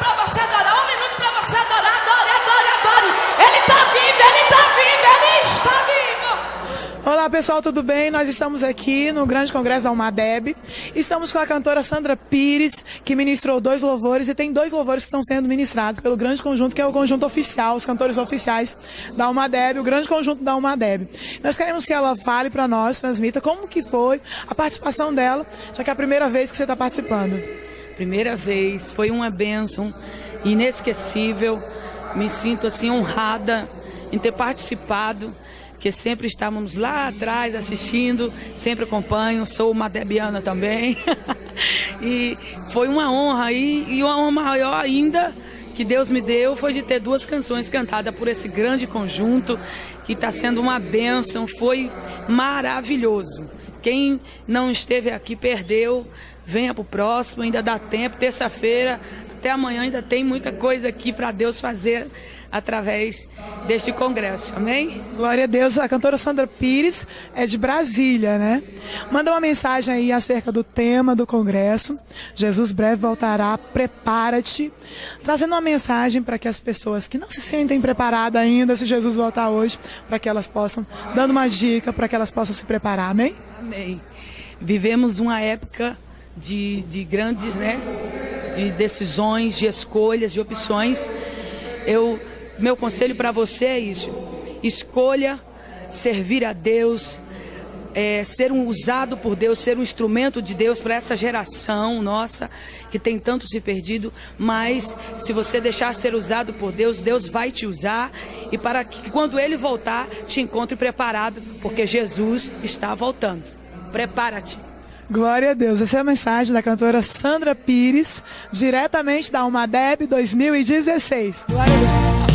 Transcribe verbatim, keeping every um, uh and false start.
para você adorar, um minuto para você adorar. Adore, adore, adore. Ele está vivo, ele está vivo, ele está vivo. Olá pessoal, tudo bem? Nós estamos aqui no grande congresso da UMADEB. Estamos com a cantora Sandra Pires, que ministrou dois louvores, e tem dois louvores que estão sendo ministrados pelo grande conjunto, que é o conjunto oficial, os cantores oficiais da UMADEB, o grande conjunto da UMADEB. Nós queremos que ela fale para nós, transmita como que foi a participação dela, já que é a primeira vez que você está participando. Primeira vez, foi uma bênção inesquecível. Me sinto assim honrada em ter participado, que sempre estávamos lá atrás assistindo, sempre acompanho, sou uma debiana também. E foi uma honra, e, e uma honra maior ainda que Deus me deu foi de ter duas canções cantadas por esse grande conjunto, que está sendo uma bênção, foi maravilhoso. Quem não esteve aqui perdeu, venha para o próximo, ainda dá tempo, terça-feira, até amanhã ainda tem muita coisa aqui para Deus fazer através deste congresso, amém? Glória a Deus. A cantora Sandra Pires é de Brasília, né? Manda uma mensagem aí acerca do tema do congresso. Jesus breve voltará, prepara-te. Trazendo uma mensagem para que as pessoas que não se sentem preparadas ainda, se Jesus voltar hoje, para que elas possam, dando uma dica para que elas possam se preparar, amém? Amém. Vivemos uma época de, de grandes, né? De decisões, de escolhas, de opções. Eu Meu conselho para você é isso: escolha servir a Deus, é, ser um usado por Deus, ser um instrumento de Deus para essa geração nossa que tem tanto se perdido. Mas se você deixar ser usado por Deus, Deus vai te usar, e para que quando Ele voltar te encontre preparado, porque Jesus está voltando. Prepara-te. Glória a Deus. Essa é a mensagem da cantora Sandra Pires, diretamente da UMADEB dois mil e dezesseis. Glória a Deus.